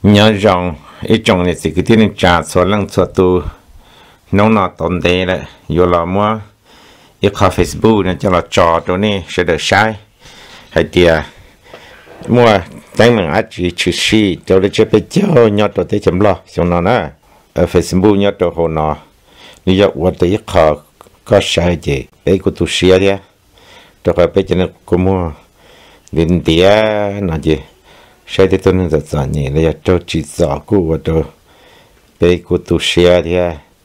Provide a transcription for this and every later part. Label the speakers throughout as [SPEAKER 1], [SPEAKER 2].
[SPEAKER 1] nhớ rằng ít trong này thì cái tiếng trả số lần số tu nông nọ tồn tại đấy, dù là mua ít khai Facebook này cho là trò đó này sẽ được sai hay tiệt mua đánh mình ác chỉ chữ sĩ cho để chế bị cho nhớ đồ để chấm lo xong nó nè ở Facebook nhớ đồ hồ nọ như vậy tôi ít khai có sai gì để cô tu sửa đi rồi cái bây giờ nó cũng mua đến tiệt nó gì sai thì tôi nên rất là nhẹ là cho chỉ rõ cô và để cô tu sửa đi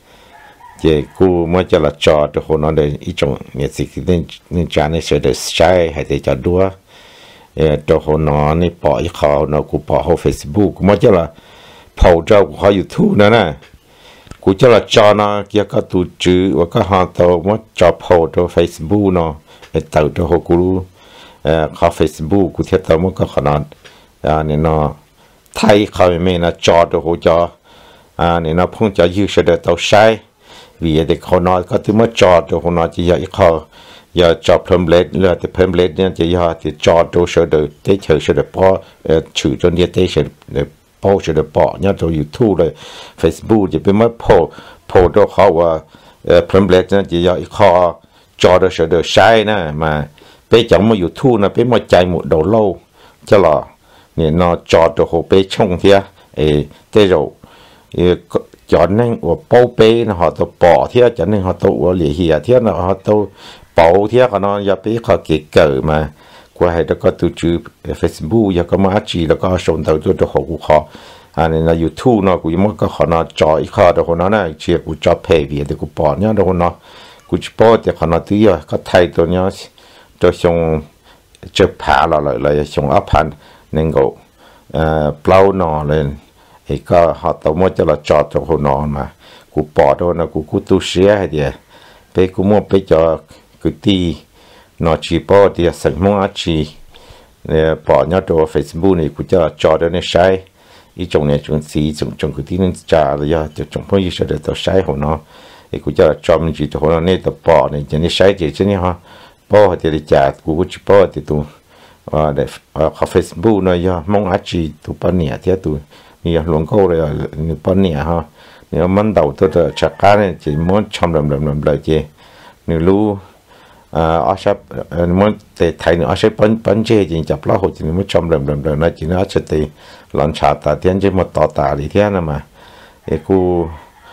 [SPEAKER 1] chị cô mới cho là trò đồ hồ nọ để ít trong nghệ sĩ nên trả này sẽ được sai hay để cho đua đồ hồ nọ này bỏ ít khó nó cũng bỏ hồ Facebook cũng mới cho là phổ cho của họ YouTube nữa nè cũng cho là cho nó kia có tổ chức và có họ tàu mới cho phổ cho Facebook nó để tạo cho họ cũng họ Facebook cũng thiết tàu mới có khả năng nên nó thay khỏi mình là cho cho họ cho nên nó không cho dư sẽ được tàu sai vì để họ nói có thứ mới cho họ nói chỉ là họ giờ cho pamphlet là thì pamphlet này chỉ là thì cho đồ sơ đồ để chờ sơ đồ bỏ chữ cho địa để sơ để bỏ sơ đồ bỏ nhá cho YouTube rồi Facebook thì bên mất po đồ họ và pamphlet này chỉ là họ cho đồ sơ đồ sai nè mà bây giờ mà YouTube là bên mà chạy một đầu lâu cho là nên nó cho đồ họ bên trong thế thế rồi cho nên ở bao bê nó họ tôi bỏ thế cho nên họ tôi ở lì hiệp thế nó họ tôi bảo thế còn nó giờ bây giờ cái cỡ mà qua hay đó có tổ chức Facebook giờ có mà chỉ là có sồn đầu cho họ cũng khó nên là YouTube nó cũng mới có họ nó chọi khó đó nó này chỉ cũng cho pay vì để cũng bỏ nhá đó nó cũng bỏ thì họ nó tí rồi có thayตัวnhá cho xong chụp phá lại xong áp hành nên go plow nó lên thì có họ tao mới cho là cho họ nó mà cũng bỏ đó nó cũng tu sửa hay gì bây cũng muốn bây giờ cái tí nó chỉ bỏ thì sản phẩm chỉ bỏ nhớ đồ Facebook này cũng cho đó này sai ý trong này chúng xí trong cái tí nên trả rồi giờ trong phong như sẽ được tao sai họ nó thì cũng cho mình chỉ họ nó nên tao bỏ này cho nên sai gì chứ nhá bỏ thì để trả cũng chỉ bỏ thì tụ để họ Facebook này giờ mong chỉ tụ bán nhẹ thế tụ nhiều luồng câu rồi bán nhẹ ha nếu mình đầu tôi chắc cá này chỉ muốn chăm làm lời chứ nếu lu ở sắp muốn để thấy nữa sẽ bắn chơi chỉ chập lá hồ chỉ muốn chăm làm nói chỉ nói sẽ thì lần chả ta tiền chỉ một tỏ đi thế nào mà thì cô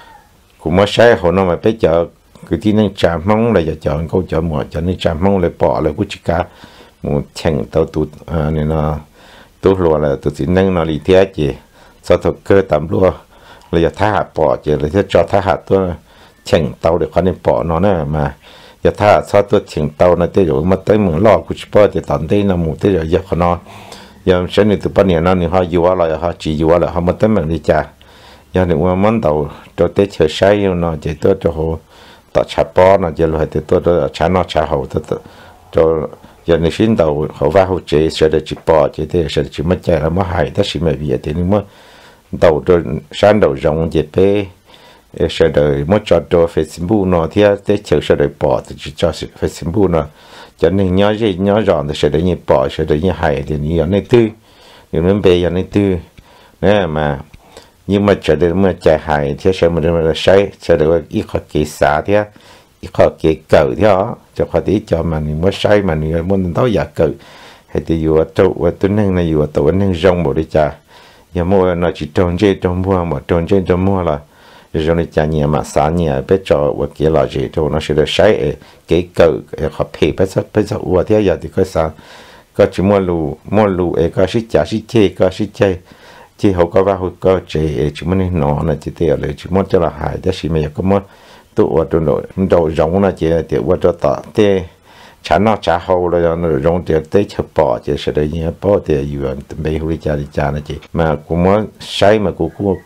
[SPEAKER 1] mới sai hồ nó mà bây giờ cái tí năng chạm mong là giờ chọn câu chọn mọi cho nên chạm mong lại bỏ lại của chị cả một chèn tàu tụt nên nó tụt luôn là tụt chỉ năng nó đi thế chứ sau thực cơ tạm luôn là giờ thả hạt bỏ chứ là cho thả hạt tôi chèn tàu để con nên bỏ nó nè mà giờ thả sau tôi chèn tàu nó tới rồi mà tới mượn lo của chị bỏ thì tận đây là một tới rồi giờ con nó giờ sẽ nên từ bao nhiêu năm thì họ yêu lại họ chỉ yêu lại họ mới tới mình đi trả giờ thì mà món tàu cho tới chờ say nó chỉ tôi cho họ tạo chả bỏ nó giờ rồi thì tôi chả nó chả hậu tôi cho giờ này xin tàu họ vào họ chế sẽ được chỉ bỏ chế thì sẽ chỉ mất chạy là mất hại tất nhiên mà vì thế nhưng mà đầu rồi sáng đầu rộng dễ bé sẽ đợi mất cho Facebook nó thì để chờ sẽ đợi bỏ thì chỉ cho Facebook nó cho nên nhớ gì nhớ rõ thì sẽ đợi như bỏ sẽ đợi như hại thì như này tư như nên bây giờ này tư nè mà nhưng mà chờ đợi mà chạy hại thì sẽ mình sai sẽ đợi ít khó kỳ xả thì ít khó kỳ cỡ thì đó cho khó tí cho mà mình mới sai mà mình muốn tao giả cỡ hay thì dù ở chỗ ở tuần này là dù ở tổ nên rong bộ đi trả giờ mua nó chỉ trồng chơi trồng mua mà trồng chơi trồng mua là rồi này trả nhà mà sáng nhà biết cho và kia là gì cho nó sẽ được sai cái cỡ họ phê bây giờ ua thế giờ thì có sao có chỉ mua lù có sĩ trả sĩ chơi chỉ họ có vào họ có chơi chỉ muốn nó là chỉ tiêu là chỉ muốn cho là hại đó chỉ mà có muốn tụ ở trong đầu rong là chỉ tiêu qua cho tỏ thế chả nó chả hậu là nó rong tiền tới chụp bỏ chỉ sẽ đấy nhé bỏ tiềnอยู่tầm bấy hồi đi trả này chị mà cũng muốn sai mà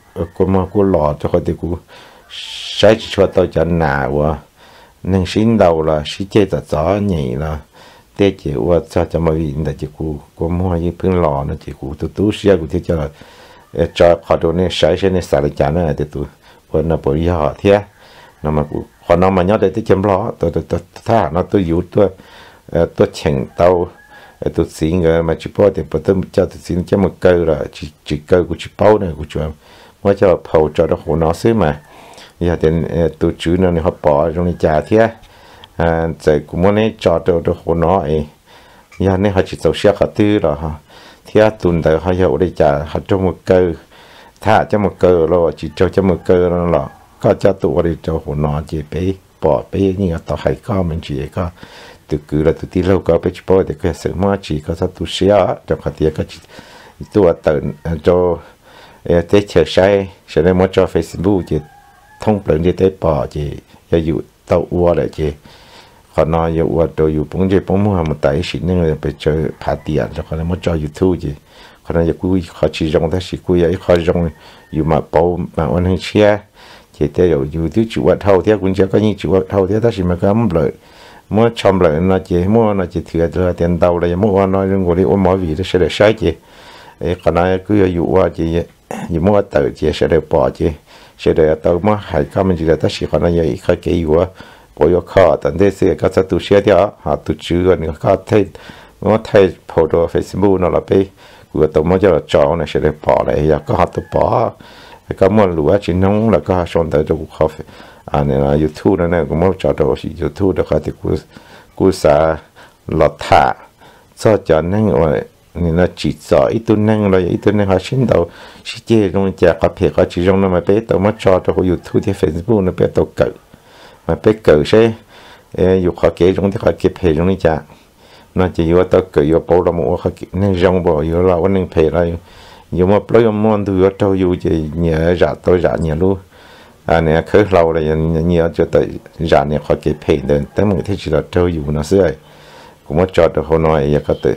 [SPEAKER 1] cũng lò cho họ thì cũng sai cho tôi cho nào nên xin đầu là xin chơi thật gió nhỉ là tết chị qua cho mà vì là chị cũng mua những phương lò nó chị cũng tú xe cũng thế cho họ đồ này sai này xả lại trả này thì tôi còn là bởi họ thế nó mà họ nó mà nhớ để tới chấm ló tôi thà nó tôi yếu tôi chèn tàu tụt xin cái mà chỉ bảo thì bắt đầu cho tụt xin cho một câu là chỉ câu của chỉ bảo này của chúng mới cho phâu cho nó hồ nó xứ mà giờ thì tụt chữ nó họ bỏ trong này trả thế rồi cũng muốn này cho nó hồ nó ấy giờ này họ chỉ tàu xe họ tư rồi ha thế tuần tới họ hiểu đây trả họ cho một câu thả cho một câu rồi chỉ cho một câu nó là có cho tụi đi cho hồ nó chỉ bé bỏ bé như là tàu hải có mình chỉ có từ cứ là từ tí lâu có bé chỉ bỏ để cái sự mà chỉ có sao tụi xe cho họ tiệt có tụi tự cho tết chờ sai sẽ nên muốn cho Facebook chỉ thông lượng đi tết bỏ chỉ cho dụ tàu uo lại chỉ còn nói dụ uo đồ dụ bóng chỉ bóng mua một tay xịn nên là phải chơi phá tiền cho họ muốn cho YouTube chỉ còn nói dụ họ chỉ dùng thế chỉ cuối ấy họ dùng dụ mà bao mà anh hay share chỉ thế dụ thứ chủ vật thâu thế cũng chỉ có những chủ vật thâu thế đó chỉ mà có một lợi mua chăm lợi nó chỉ mua nó chỉ thừa thừa tiền đầu là mua nói những người đi ôm mọi việc nó sẽ được sai chỉ còn nói cứ dụ uo chỉ dù mua tự chỉ sẽ được bỏ chỉ sẽ được tàu mà hay có mình chỉ là tất chỉ còn là gì khai kỹ của bỏ vô kho tận thế sẽ có sẽ tu sửa theo họ tu chữ rồi nữa có thay nó thay photo Facebook nó là bị của tàu mà cho là chọn này sẽ được bỏ lại giờ có họ tu bỏ có mua lúa chỉ nông là có xong tới trong kho này là YouTube này cũng muốn cho đồ chỉ YouTube được thì cú sa lọt thả cho cho nên rồi nên là chỉ rõ ít tuần năng rồi ít tuần năng họ xin đầu chỉ chơi trong nhà cà phê họ chỉ trong nó mà bé tao mất cho tao YouTube thì Facebook nó bé tao cỡ mà bé cỡ sẽ dù họ kể trong thì họ kịp hệ trong nhà nó chỉ dù tao cỡ dù bao là một họ nên trong bao dù là vấn đề phê là dù mà bây giờ muốn tôi tao dù chỉ nhớ giả tôi giả nhớ luôn này khởi lâu là nhớ cho tới giả này họ kịp hệ đến tới một cái chỉ là tao dù nó sẽ cũng mất cho tao họ nói vậy có từ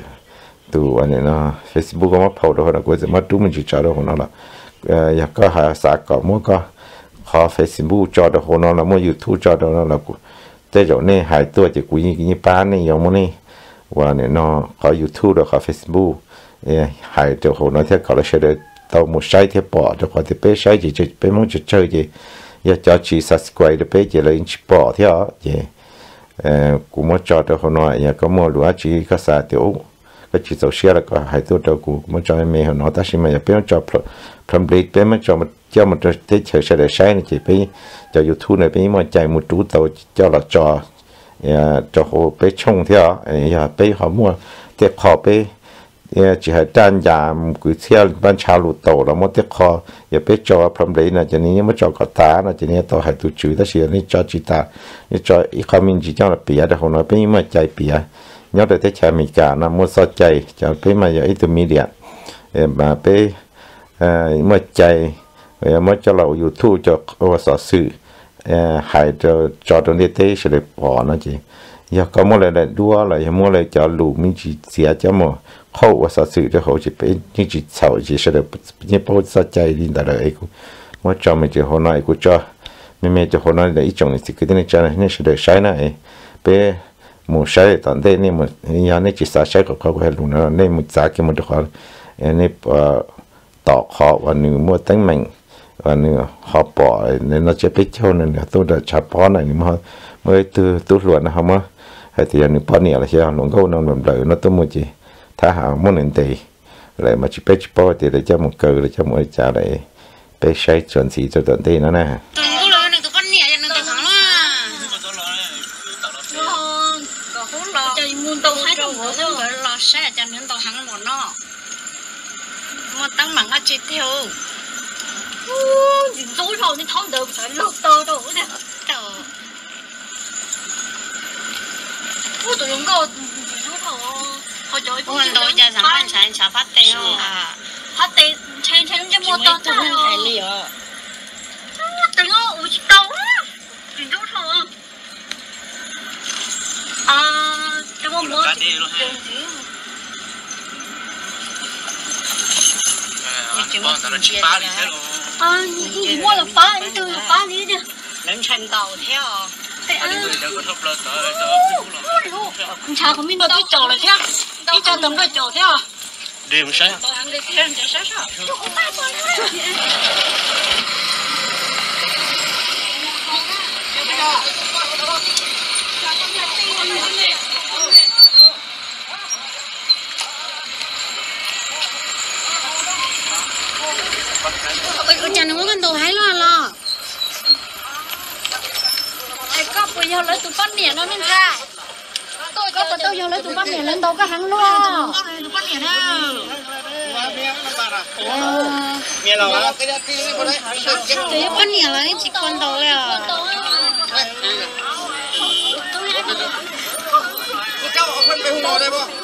[SPEAKER 1] tụ anh ấy nó Facebook có mất phô đó là có gì mất đúng mình chỉ cho đó nó là giờ có hạ xã có mua có họ Facebook cho đó nó là mua YouTube cho đó nó là thế rồi này haiตัวchỉ quý như ba này giống như này và này nó có YouTube đó có Facebook haiตัวnó thế có là sẽ được tao một sai thế bỏ cho có thể bé sai chỉ bé muốn chơi gì giờ cho chỉ subscribe được bé chỉ là chỉ bỏ thế à gì cũng muốn cho đó nó giờ có mua lúa chỉ có xài tiểu cái chỉ số share là có haiตัวđầu của muốn cho em họ nói ta xin mà bây giờ cho public bây giờ cho một cái chơi sẽ để sai này chỉ bây cho YouTube này bây mà chạy một chút tàu cho là cho họ bây trông theo giờ bây họ mua tiếp họ bây chỉ hay trang giảm cứ theo ban chào lụt tàu là một tiếp họ giờ bây cho public này cho nên mới cho cả ta là cho nên tàu haiตัวchữ ta chỉ là cho chỉ ta cho ít comment chỉ cho là bịa để họ nói bây mà chạy bịa nhớ được thế chả mình cả là mua so chạy cho bé mà giờ intermediate mà bé mua chạy mới cho lầu YouTube cho ô sở sự hại cho trong đây thế sẽ được bỏ nó chỉ giờ có mua lại đua lại mua lại cho lù mình chỉ xia cho mà khâu sở sự cho họ chỉ bé nhưng chỉ xấu chỉ sẽ được như bao so chạy đi tại đây cũng mới cho mình chỉ họ nói cũng cho mình cho họ nói là ít trong này thì cái này cho này sẽ được sai này bé một sai tận đây nên một nhà này chỉ sai sai củaเขาให้รู้นะnên một giá cái một được họ nênต่อ họ và nếu mua tính mình và nếu họ bỏ nên nó sẽ biết cho nên là tôi đã chập bỏ này mà mới từ luận không á hay thì nếu bỏ nhiều là sẽ họ câu nó làm lợi nó tôi mua gì thà họ muốn nên thì lại mà chỉ biết bỏ thì để cho một cờ để cho một trả lại biết sai chuẩn gì cho tận đây nữa nè
[SPEAKER 2] tăng mảng chết theo dối rồi nên tháo được phải lột tơ đâu nè tụi chúng cô dối rồi họ chơi
[SPEAKER 3] buồn đôi giờ sáng ban sáng sáng phát tê
[SPEAKER 2] phát tê chen chen cho mua tơ cho tụi nó uống tàu dối rồi tụi nó mua
[SPEAKER 3] 你
[SPEAKER 2] mua là phá đi từ phá đi nè
[SPEAKER 3] lần chân tàu theo
[SPEAKER 2] con cha không biết nó đi chỗ là theo đi cho tầm cái chỗ theo
[SPEAKER 3] đi một sáng
[SPEAKER 2] tao ăn đi theo cho sáng sao
[SPEAKER 3] Ở nhà nó có đồ hay lo.
[SPEAKER 2] ai có bây giờ lấy tụi con nè nó nên ra tôi có bắt đầu giờ lấy tụi con nè lên đâu có hàng luôn tụi con nè đâu
[SPEAKER 4] nghe đâu á
[SPEAKER 3] Tụi con nè lấy chỉ con đầuเลยà
[SPEAKER 4] cháu ở phân về hồ đây không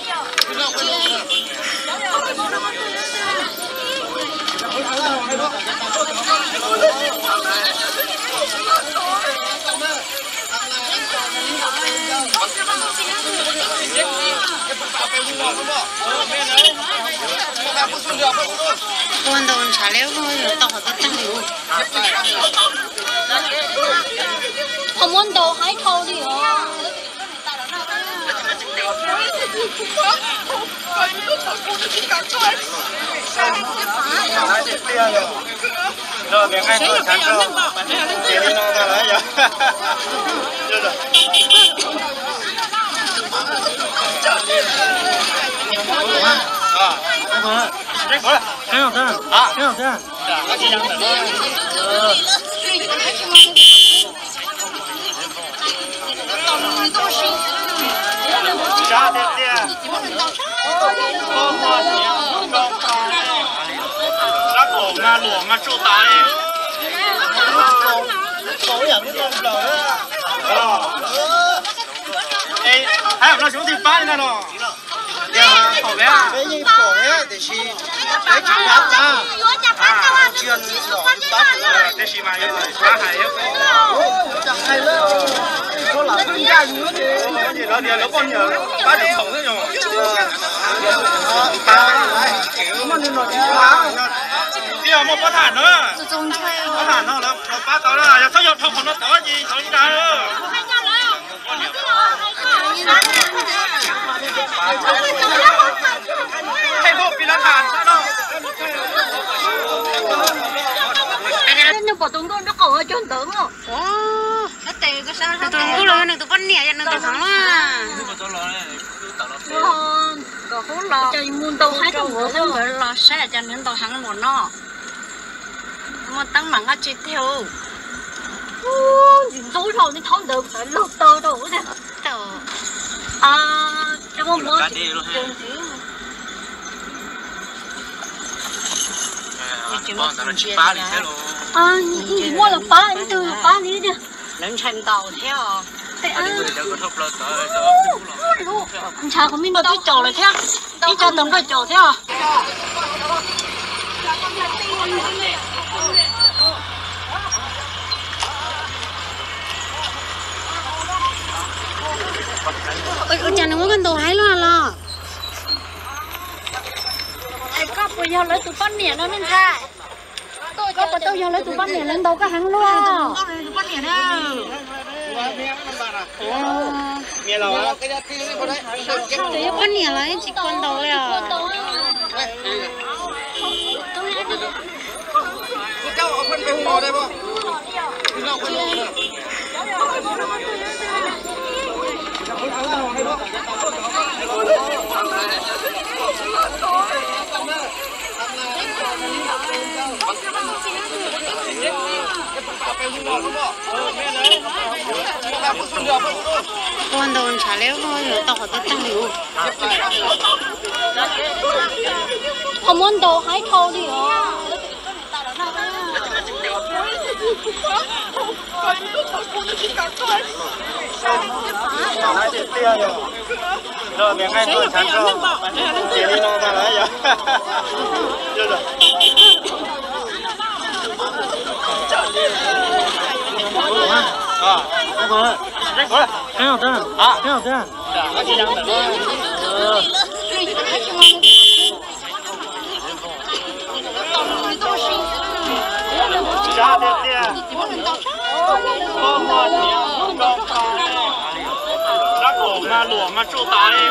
[SPEAKER 3] con đầu chả léo thôi tao phải tăng nhiều
[SPEAKER 2] không muốn đồ hái thâu đi
[SPEAKER 4] rồi miếng anh rồi sáng rồi để đi nó ra đấy giờ
[SPEAKER 5] 很好看啊，很好看。
[SPEAKER 4] 啥的的，啥狗嘛，裸嘛，手打的，狗也没弄不着啊。哎，还有那兄弟搬的那种。好呗啊！这一跑呀，这是这几条啊，圈子哦，这是嘛有啥还有？这还了，说老人家有的，老点老光鸟，把这头那种，bây giờ một bát thản nữa, bát thản nữa là bát đó là sao giờ thằng nó có gì sao như này nữa? Thầy bộ bị lăn thản sao đâu?
[SPEAKER 2] nhưng mà tụi tôi nó còn ở trên tưởng không?
[SPEAKER 3] nó tệ cái sao tụi tôi là nó tụi con nè cho nó tụi thằng
[SPEAKER 2] có hốt lọ cho muốn đâu hai thằng
[SPEAKER 3] nó không phải là sẽ cho nên tụi thằng một nó mà tăng mạng cái chi tiêu
[SPEAKER 2] dối rồi thì không được phải lột tơ đâu thế cho một món mua là phá đi từ phá đi đi
[SPEAKER 3] lên thành tàu theo
[SPEAKER 2] con cha của mình nó đi trầu lại theo đi cho tấm cái trầu theo
[SPEAKER 3] ở nhà nó có đồ hay lo
[SPEAKER 2] ai có bây giờ lấy tụi con nè nó nên ra tôi có bắt đầu giờ lấy tụi con nè lên đâu có hàng luôn tụi con nè đâu
[SPEAKER 4] nghe đâu á
[SPEAKER 3] tụi con nè lấy chỉ con đầuเลยà
[SPEAKER 4] cháu ở phân về hồ đây không
[SPEAKER 3] con đầu chả léo thôi tao phải tăng nhiều
[SPEAKER 2] không muốn đồ hái thâu đi
[SPEAKER 4] rồi miếng anh rồi sáng rồi để đi nó ra đấy giờ
[SPEAKER 5] 很好看啊，很好看。
[SPEAKER 4] 啥的的，啥狗嘛，裸嘛，手打的，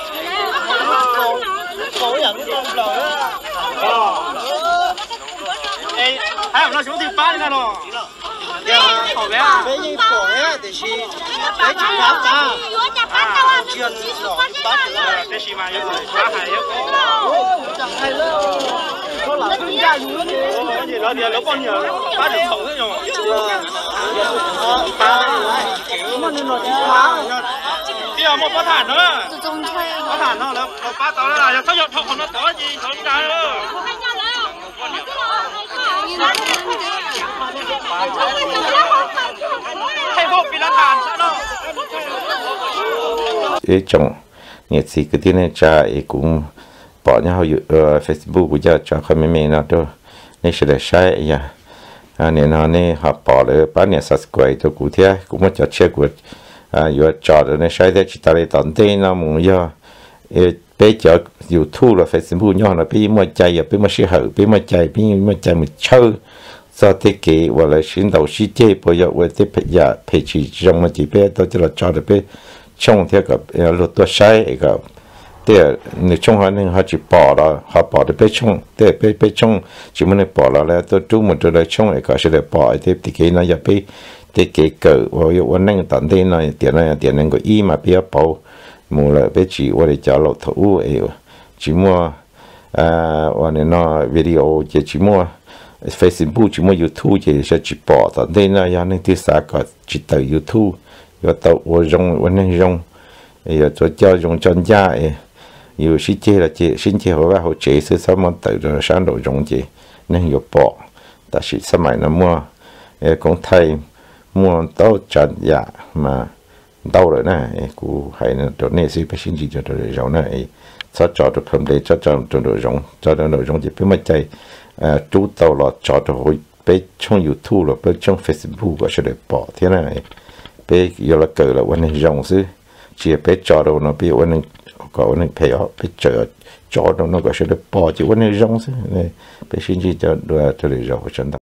[SPEAKER 4] 狗也没弄不着啊。哎，还有那兄弟搬的那种。好呗啊！这一跑呀，这是这几条啊，圈子哦，这是嘛有啥还有？这还了。 nó thì nó con nhiều ba được khẩu thế rồi bây giờ một bát thản nữa bát thản nó là ba tao là sao giờ thọ nó có gì không cái nữa hay bộ bị lan thản sao đâu
[SPEAKER 1] cái trong nhiệt sĩ cái tiếng này cha cũng bỏ nhau Facebook của cha cho không mấy nó đâu nên sẽ để sai ya nên nó nên họ bỏเลยbán nhà subscribe cho cụ thể cũng muốn cho chia của vừa cho được nên sai để chỉ ta lấy tận đây nó muốn giờ bây giờ YouTube là Facebook nhau là bây giờ chạy bây giờ sẽ hở bây giờ chạy một chơi sau thế kỷ hoặc là xin đầu sĩ chế bây giờ với thế bây giờ phải chỉ trong mà chỉ bây giờ tôi cho được bây trong theo cái luật tôi sai cái để nếu trong họ chỉ bỏ đó họ bỏ được trong để trong chỉ muốn bỏ là tôi chú một chỗ đấy trong cái sẽ để bỏ thì cái nó giờ cái cỡ vàวันนั้นตอนที่nó tiền này có ý mà bây giờ bỏ mua là chỉว่าđể cho lột thủ chỉ muaวันnó video chỉ mua Facebook chỉ mua YouTube chỉ bỏ tận đây nó giờ nên thứ sáu có chỉ từ YouTube rồi tàu dùngวันนั้นdùng rồi cho dùng chân giá nhiều sĩ chế là chế sinh chế họ chế sự sao mà tự rồi sáng độ dùng chế nên nhiều bỏ ta sĩ sớm mai nó mua cũng thay mua tàu chân giá mà đau rồi nè cụ hay là chỗ này sĩ phải sinh chế cho rồi dùng này cho được phẩm đấy cho rồi dùng cho rồi dùng thì phải mất chạy chú tàu là cho rồiไปช่อง YouTube หรือไปช่อง Facebook ก็จะได้bỏ thế nàyไปgiờ là cỡ làวันนี้dùng chứ chỉไปcho rồi nóไปวันนี้cóวันนี้ไปเอาไปเจอจอดnóก็จะได้bỏ chỉวันนี้dùng chứ nàyไปxin chỉ cho được cho được dùng cho